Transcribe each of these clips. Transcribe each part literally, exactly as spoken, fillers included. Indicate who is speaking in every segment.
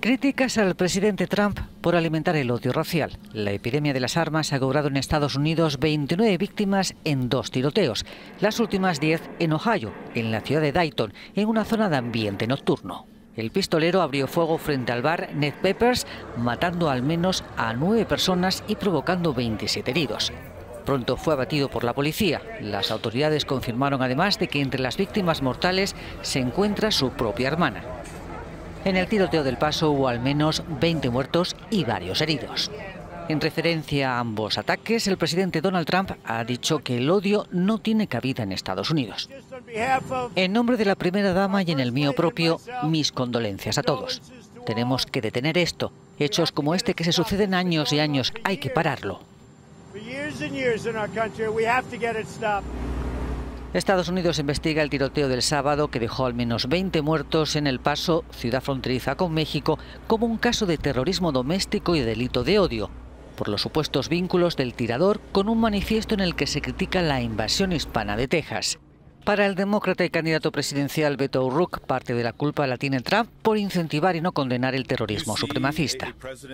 Speaker 1: Críticas al presidente Trump por alimentar el odio racial. La epidemia de las armas ha cobrado en Estados Unidos veintinueve víctimas en dos tiroteos, las últimas diez en Ohio, en la ciudad de Dayton, en una zona de ambiente nocturno. El pistolero abrió fuego frente al bar Ned Peppers, matando al menos a nueve personas y provocando veintisiete heridos. Pronto fue abatido por la policía. Las autoridades confirmaron además de que entre las víctimas mortales se encuentra su propia hermana. En el tiroteo del Paso hubo al menos veinte muertos y varios heridos. En referencia a ambos ataques, el presidente Donald Trump ha dicho que el odio no tiene cabida en Estados Unidos. En nombre de la primera dama y en el mío propio, mis condolencias a todos. Tenemos que detener esto. Hechos como este que se suceden años y años, hay que pararlo. Estados Unidos investiga el tiroteo del sábado que dejó al menos veinte muertos en El Paso, ciudad fronteriza con México, como un caso de terrorismo doméstico y delito de odio, por los supuestos vínculos del tirador con un manifiesto en el que se critica la invasión hispana de Texas. Para el demócrata y candidato presidencial Beto O'Rourke, parte de la culpa la tiene Trump por incentivar y no condenar el terrorismo supremacista.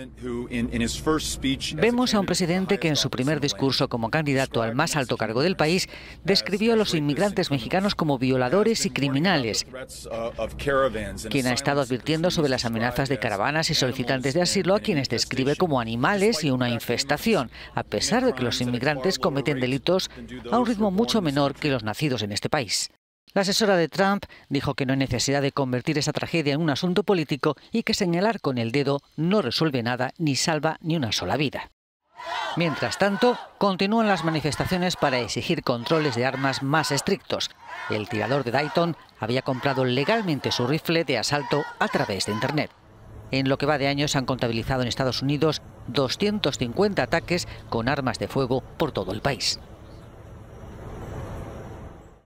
Speaker 1: Vemos a un presidente que en su primer discurso como candidato al más alto cargo del país describió a los inmigrantes mexicanos como violadores y criminales, quien ha estado advirtiendo sobre las amenazas de caravanas y solicitantes de asilo a quienes describe como animales y una infestación, a pesar de que los inmigrantes cometen delitos a un ritmo mucho menor que los nacidos en este país. La asesora de Trump dijo que no hay necesidad de convertir esa tragedia en un asunto político y que señalar con el dedo no resuelve nada ni salva ni una sola vida. Mientras tanto, continúan las manifestaciones para exigir controles de armas más estrictos. El tirador de Dayton había comprado legalmente su rifle de asalto a través de Internet. En lo que va de año se han contabilizado en Estados Unidos doscientos cincuenta ataques con armas de fuego por todo el país.